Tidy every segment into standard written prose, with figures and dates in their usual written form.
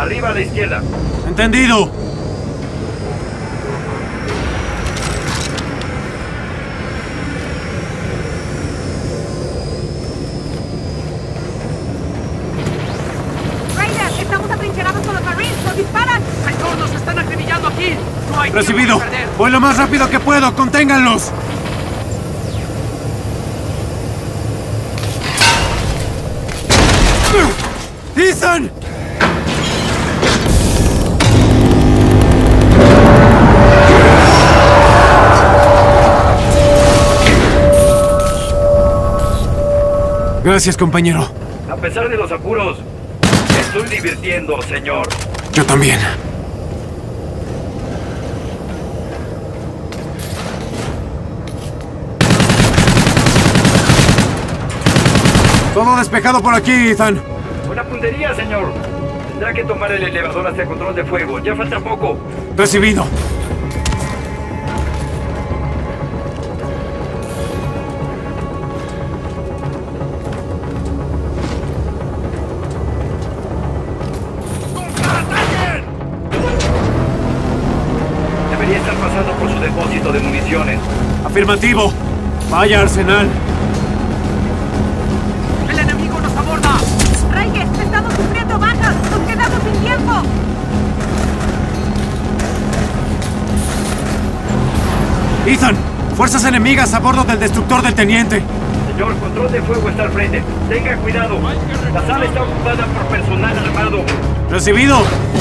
Arriba a la izquierda. ¡Entendido! Raiders, estamos atrincherados con los Marines. ¡Nos disparan! ¡Señor, nos están acribillando aquí! ¡No hay ¡Recibido! tiempo que perder! ¡Voy lo más rápido que puedo! ¡Conténganlos! ¡Ethan! Gracias, compañero. A pesar de los apuros, me estoy divirtiendo, señor. Yo también. Todo despejado por aquí, Ethan. Buena puntería, señor. Tendrá que tomar el elevador hasta el control de fuego. Ya falta poco. Recibido. Debería estar pasando por su depósito de municiones. Afirmativo. Vaya arsenal. ¡El enemigo nos aborda! Raiders, estamos sufriendo bajas. Nos quedamos sin tiempo. Ethan, fuerzas enemigas a bordo del destructor del teniente. Señor, control de fuego está al frente. Tenga cuidado. La sala está ocupada por personal armado. Recibido.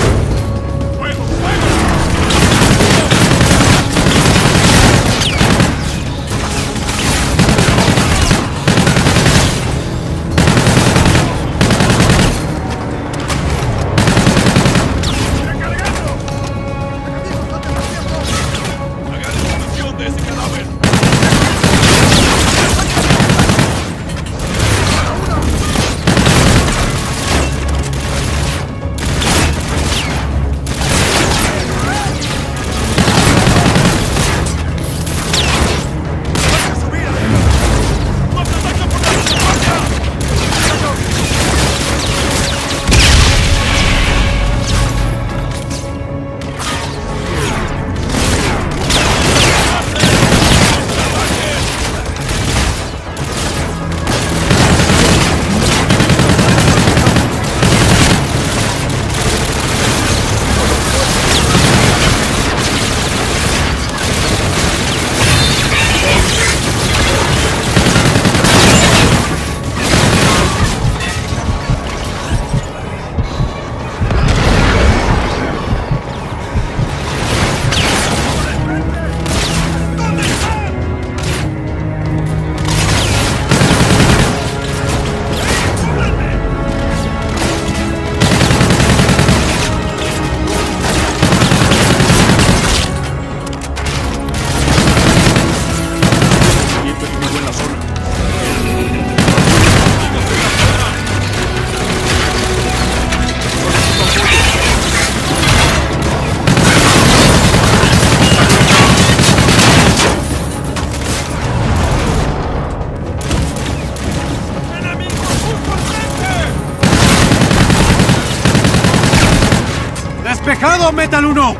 ¡Despejado, Metal 1!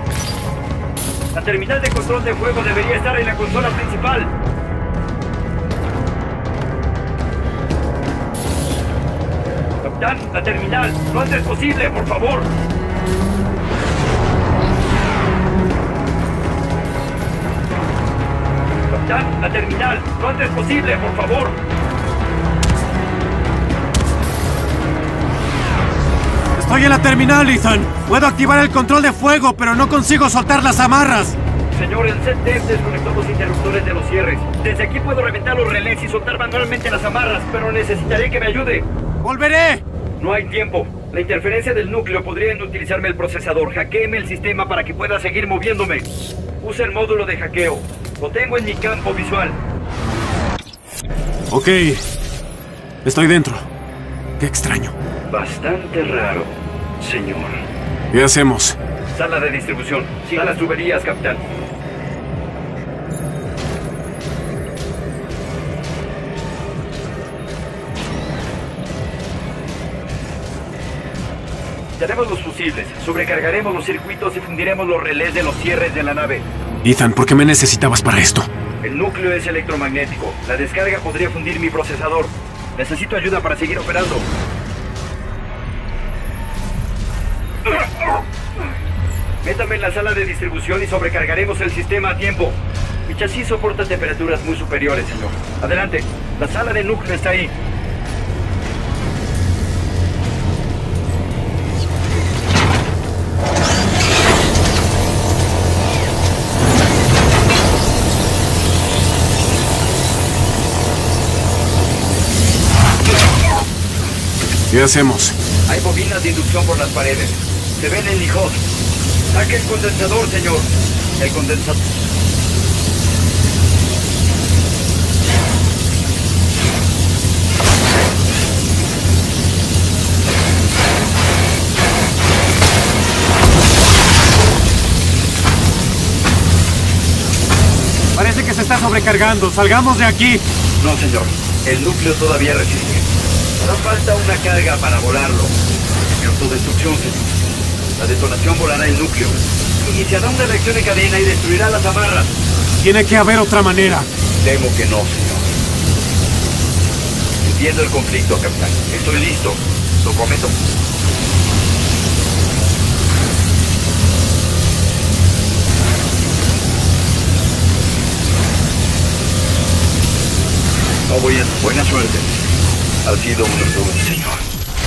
La terminal de control de fuego debería estar en la consola principal. Capitán, la terminal. Lo antes posible, por favor. Capitán, la terminal. Lo antes posible, por favor. Estoy en la terminal, Ethan. Puedo activar el control de fuego, pero no consigo soltar las amarras. Señor, el CTF desconectó los interruptores de los cierres. Desde aquí puedo reventar los relés y soltar manualmente las amarras, pero necesitaré que me ayude. ¡Volveré! No hay tiempo. La interferencia del núcleo podría inutilizarme el procesador. Hackéeme el sistema para que pueda seguir moviéndome. Use el módulo de hackeo. Lo tengo en mi campo visual. Ok. Estoy dentro. Qué extraño. Bastante raro, señor. ¿Qué hacemos? Sala de distribución. Siga las tuberías, capitán. Tenemos los fusibles, sobrecargaremos los circuitos y fundiremos los relés de los cierres de la nave. Ethan, ¿por qué me necesitabas para esto? El núcleo es electromagnético. La descarga podría fundir mi procesador. Necesito ayuda para seguir operando. Métame en la sala de distribución y sobrecargaremos el sistema a tiempo. Mi chasis soporta temperaturas muy superiores, señor. Adelante. La sala del núcleo está ahí. ¿Qué hacemos? Hay bobinas de inducción por las paredes. Se ven en Lijot. Saque el condensador, señor. El condensador. Parece que se está sobrecargando. Salgamos de aquí. No, señor. El núcleo todavía resiste. Hará falta una carga para volarlo. Autodestrucción, señor. La detonación volará el núcleo. Iniciará una reacción en cadena y destruirá las amarras. Tiene que haber otra manera. Temo que no, señor. Entiendo el conflicto, capitán. Estoy listo. Lo prometo. No voy a... Buena suerte. Ha sido un honor, señor.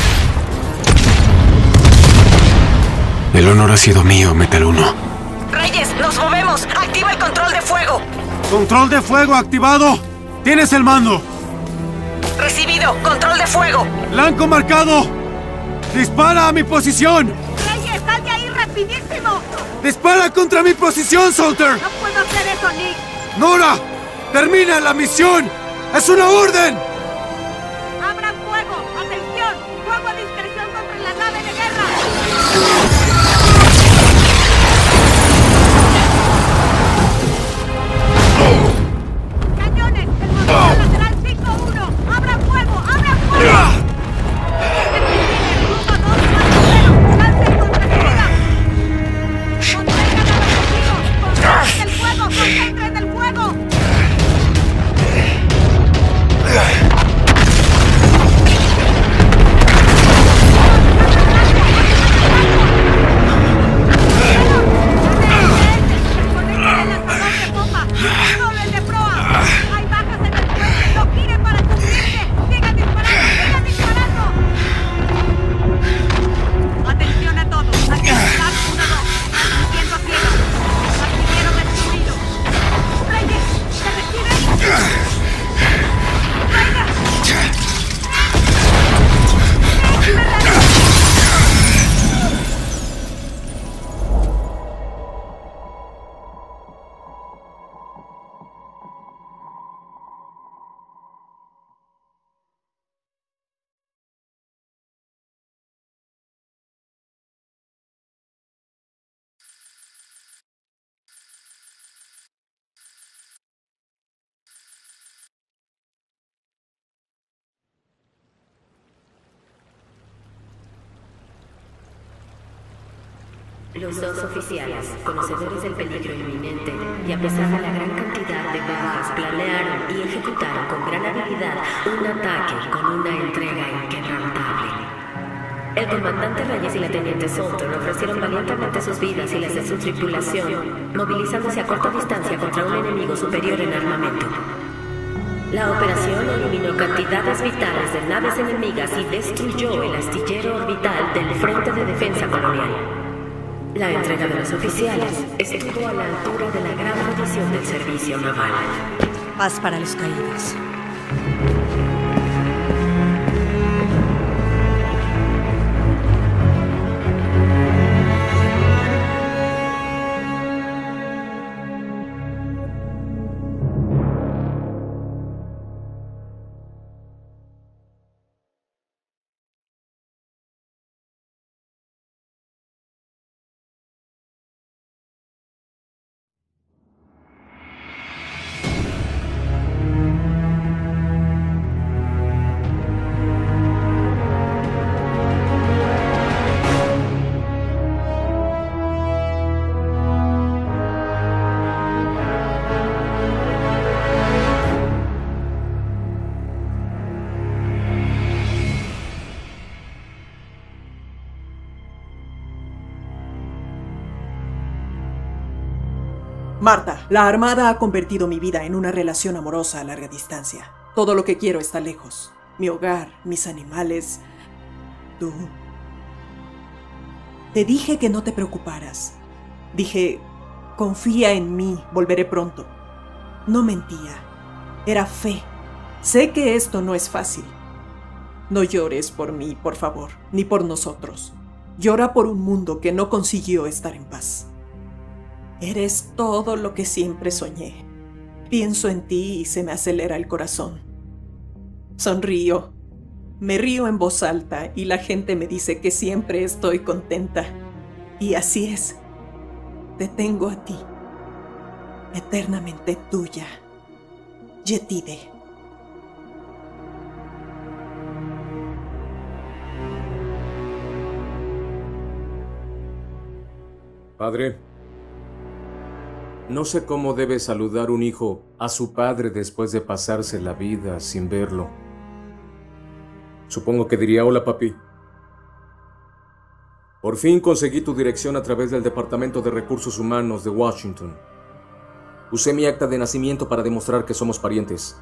El honor ha sido mío, Metal 1. Reyes, nos movemos. Activa el control de fuego. ¡Control de fuego activado! ¡Tienes el mando! Recibido. Control de fuego. ¡Blanco marcado! ¡Dispara a mi posición! Reyes, sal de ahí rapidísimo. ¡Dispara contra mi posición, Salter! No puedo hacer eso, Nick. ¡Nora! ¡Termina la misión! ¡Es una orden! Abran fuego. Atención. Fuego a discreción contra la nave de guerra. Cañones. El motor lateral 5-1. Abran fuego. Abran fuego. ¡Concentren el fuego! Los dos oficiales, conocedores del peligro inminente, y a pesar de la gran cantidad de bajas, planearon y ejecutaron con gran habilidad un ataque con una entrega inquebrantable. El comandante Reyes y la teniente Salter ofrecieron valientemente sus vidas y las de su tripulación, movilizándose a corta distancia contra un enemigo superior en armamento. La operación eliminó cantidades vitales de naves enemigas y destruyó el astillero orbital del Frente de Defensa Colonial. La entrega de los oficiales estuvo a la altura de la gran tradición del servicio naval. Paz para los caídos. Marta, la Armada ha convertido mi vida en una relación amorosa a larga distancia. Todo lo que quiero está lejos. Mi hogar, mis animales, tú. Te dije que no te preocuparas. Dije, confía en mí, volveré pronto. No mentía. Era fe. Sé que esto no es fácil. No llores por mí, por favor, ni por nosotros. Llora por un mundo que no consiguió estar en paz. Eres todo lo que siempre soñé. Pienso en ti y se me acelera el corazón. Sonrío. Me río en voz alta y la gente me dice que siempre estoy contenta. Y así es. Te tengo a ti. Eternamente tuya. Yetide. Padre, no sé cómo debe saludar un hijo a su padre después de pasarse la vida sin verlo. Supongo que diría: hola, papi. Por fin conseguí tu dirección a través del Departamento de Recursos Humanos de Washington. Usé mi acta de nacimiento para demostrar que somos parientes.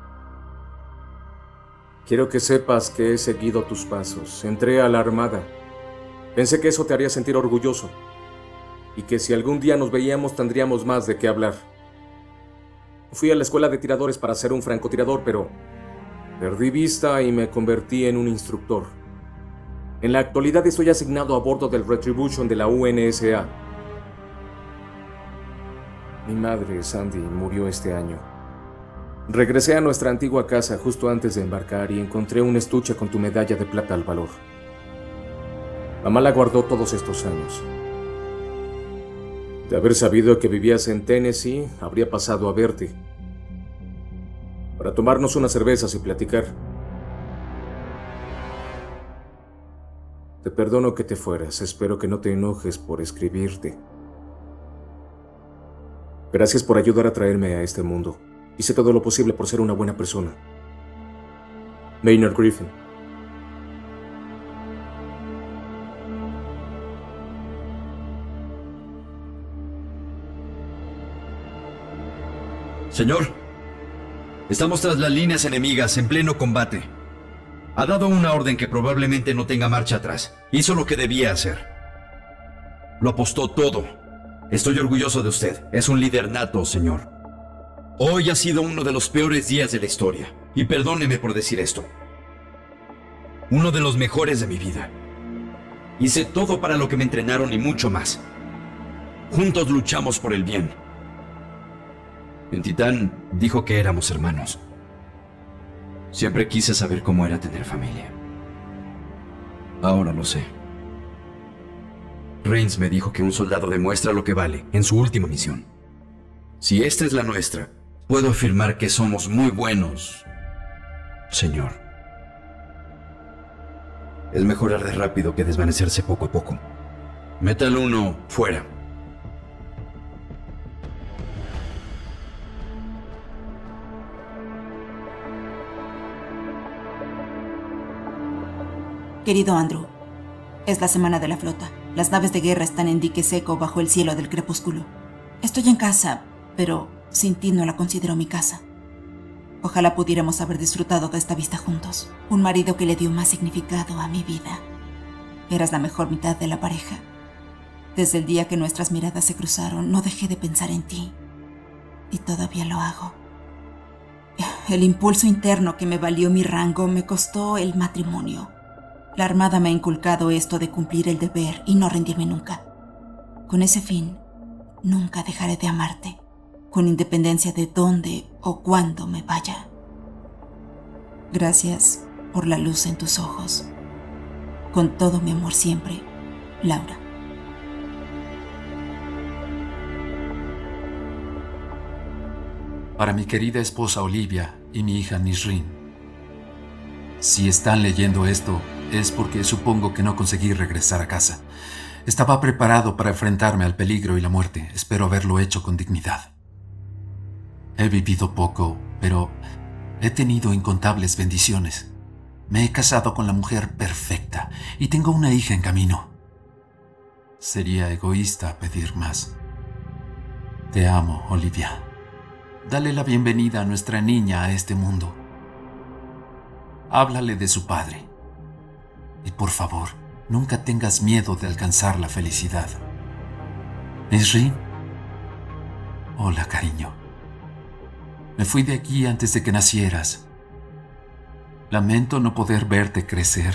Quiero que sepas que he seguido tus pasos. Entré a la Armada. Pensé que eso te haría sentir orgulloso y que si algún día nos veíamos tendríamos más de qué hablar. Fui a la escuela de tiradores para ser un francotirador, pero perdí vista y me convertí en un instructor. En la actualidad estoy asignado a bordo del Retribution de la UNSA. Mi madre, Sandy, murió este año. Regresé a nuestra antigua casa justo antes de embarcar y encontré un estuche con tu medalla de plata al valor. Mamá la guardó todos estos años. De haber sabido que vivías en Tennessee, habría pasado a verte para tomarnos unas cervezas y platicar. Te perdono que te fueras. Espero que no te enojes por escribirte. Gracias por ayudar a traerme a este mundo. Hice todo lo posible por ser una buena persona. Maynard Griffin. Señor, estamos tras las líneas enemigas en pleno combate. Ha dado una orden que probablemente no tenga marcha atrás. Hizo lo que debía hacer. Lo apostó todo. Estoy orgulloso de usted. Es un líder nato, señor. Hoy ha sido uno de los peores días de la historia. Y perdóneme por decir esto. Uno de los mejores de mi vida. Hice todo para lo que me entrenaron y mucho más. Juntos luchamos por el bien. En Titán dijo que éramos hermanos. Siempre quise saber cómo era tener familia. Ahora lo sé. Reigns me dijo que un soldado demuestra lo que vale en su última misión. Si esta es la nuestra, puedo afirmar que somos muy buenos, señor. Es mejor arder rápido que desvanecerse poco a poco. Metal 1, fuera. Querido Andrew, es la semana de la flota. Las naves de guerra están en dique seco bajo el cielo del crepúsculo. Estoy en casa, pero sin ti no la considero mi casa. Ojalá pudiéramos haber disfrutado de esta vista juntos. Un marido que le dio más significado a mi vida. Eras la mejor mitad de la pareja. Desde el día que nuestras miradas se cruzaron, no dejé de pensar en ti. Y todavía lo hago. El impulso interno que me valió mi rango me costó el matrimonio. La Armada me ha inculcado esto de cumplir el deber y no rendirme nunca. Con ese fin, nunca dejaré de amarte, con independencia de dónde o cuándo me vaya. Gracias por la luz en tus ojos. Con todo mi amor siempre, Laura. Para mi querida esposa Olivia y mi hija Nisrin. Si están leyendo esto, es porque supongo que no conseguí regresar a casa. Estaba preparado para enfrentarme al peligro y la muerte. Espero haberlo hecho con dignidad. He vivido poco, pero he tenido incontables bendiciones. Me he casado con la mujer perfecta y tengo una hija en camino. Sería egoísta pedir más. Te amo, Olivia. Dale la bienvenida a nuestra niña a este mundo. Háblale de su padre. Y por favor, nunca tengas miedo de alcanzar la felicidad. Nisrin. Hola, cariño. Me fui de aquí antes de que nacieras. Lamento no poder verte crecer.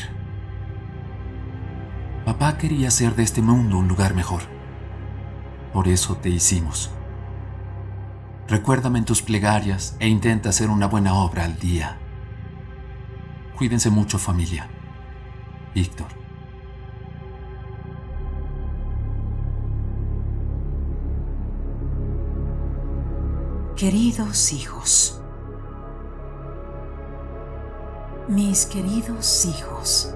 Papá quería hacer de este mundo un lugar mejor. Por eso te hicimos. Recuérdame en tus plegarias e intenta hacer una buena obra al día. Cuídense mucho, familia. Víctor. Queridos hijos. Mis queridos hijos.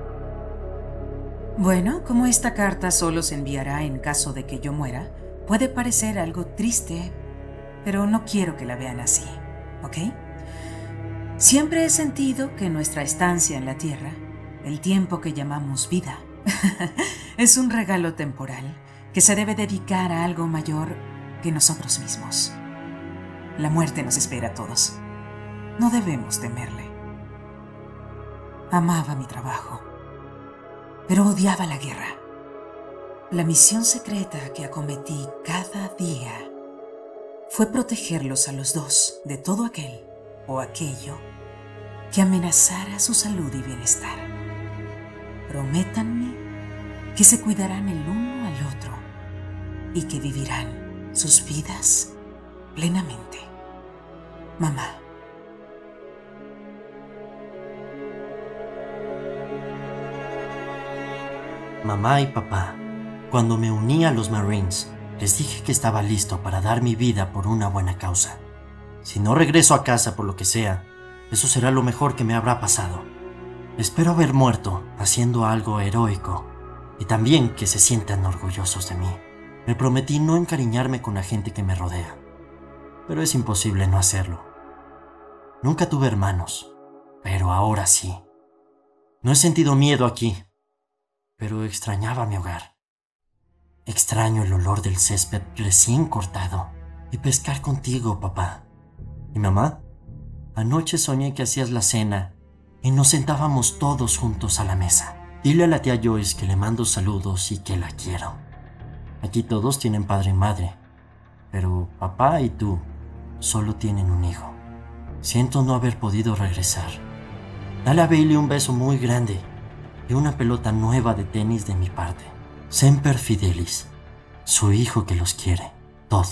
Bueno, como esta carta solo se enviará en caso de que yo muera, puede parecer algo triste, pero no quiero que la vean así, ¿ok? Siempre he sentido que nuestra estancia en la Tierra, el tiempo que llamamos vida, es un regalo temporal que se debe dedicar a algo mayor que nosotros mismos. La muerte nos espera a todos. No debemos temerle. Amaba mi trabajo, pero odiaba la guerra. La misión secreta que acometí cada día fue protegerlos a los dos de todo aquel o aquello que amenazara su salud y bienestar. Prométanme que se cuidarán el uno al otro y que vivirán sus vidas plenamente. Mamá. Mamá y papá, cuando me uní a los Marines, les dije que estaba listo para dar mi vida por una buena causa. Si no regreso a casa por lo que sea, eso será lo mejor que me habrá pasado. Espero haber muerto haciendo algo heroico y también que se sientan orgullosos de mí. Me prometí no encariñarme con la gente que me rodea, pero es imposible no hacerlo. Nunca tuve hermanos, pero ahora sí. No he sentido miedo aquí, pero extrañaba mi hogar. Extraño el olor del césped recién cortado y pescar contigo, papá. ¿Y mamá? Anoche soñé que hacías la cena y nos sentábamos todos juntos a la mesa. Dile a la tía Joyce que le mando saludos y que la quiero. Aquí todos tienen padre y madre, pero papá y tú solo tienen un hijo. Siento no haber podido regresar. Dale a Bailey un beso muy grande y una pelota nueva de tenis de mi parte. Semper Fidelis, su hijo que los quiere. Todd.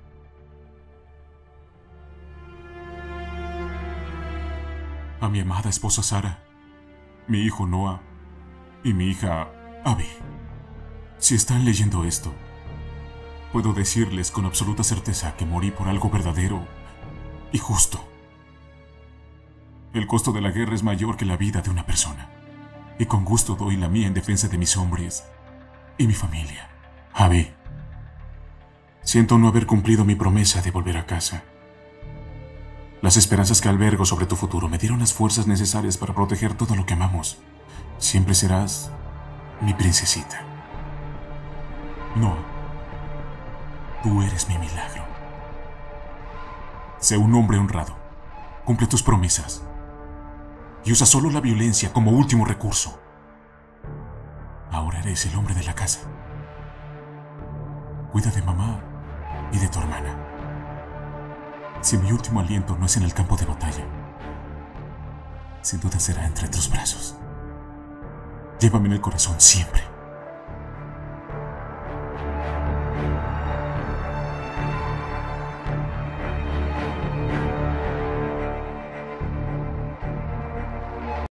A mi amada esposa Sara, mi hijo Noah y mi hija Abby. Si están leyendo esto, puedo decirles con absoluta certeza que morí por algo verdadero y justo. El costo de la guerra es mayor que la vida de una persona, y con gusto doy la mía en defensa de mis hombres y mi familia. Abby, siento no haber cumplido mi promesa de volver a casa. Las esperanzas que albergo sobre tu futuro me dieron las fuerzas necesarias para proteger todo lo que amamos. Siempre serás mi princesita. Noah, tú eres mi milagro. Sé un hombre honrado. Cumple tus promesas. Y usa solo la violencia como último recurso. Ahora eres el hombre de la casa. Cuida de mamá y de tu hermana. Si mi último aliento no es en el campo de batalla, sin duda será entre tus brazos. Llévame en el corazón siempre.